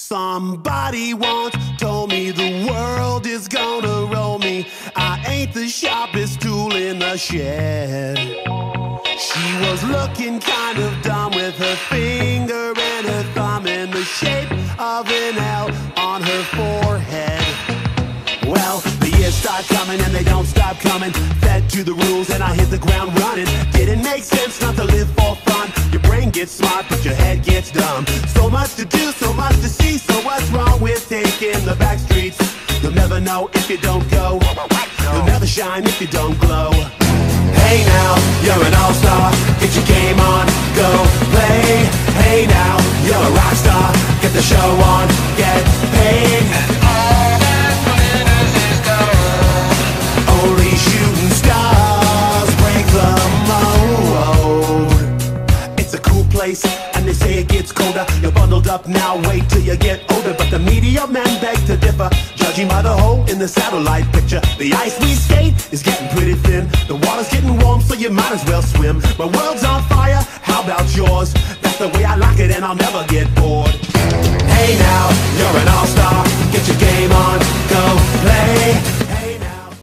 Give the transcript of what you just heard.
Somebody once told me the world is gonna roll me. I ain't the sharpest tool in the shed. She was looking kind of dumb with her finger and her thumb in the shape of an L on her forehead. Well, the years start coming and they don't stop coming. Fed to the rules and I hit the ground running. Didn't make sense not to live for fun. Your brain gets smart but your head gets dumb. So much to do, so much to see. So what's wrong with taking the back streets? You'll never know if you don't go. You'll never shine if you don't glow. Hey now, you're an all-star. Get your game on, go play. Hey now, you're a rock star. Get the show on, get paid. And all that glitters is gold. Only shooting stars break the mold. It's a cool place, and they say it gets colder. You're bundled up now, wait till you get older. But the media men beg to differ, judging by the hole in the satellite picture. The ice we skate is getting pretty thin. The water's getting warm, so you might as well swim. My world's on fire, how about yours? That's the way I like it and I'll never get bored. Hey now, you're an all-star. Get your game on, go play.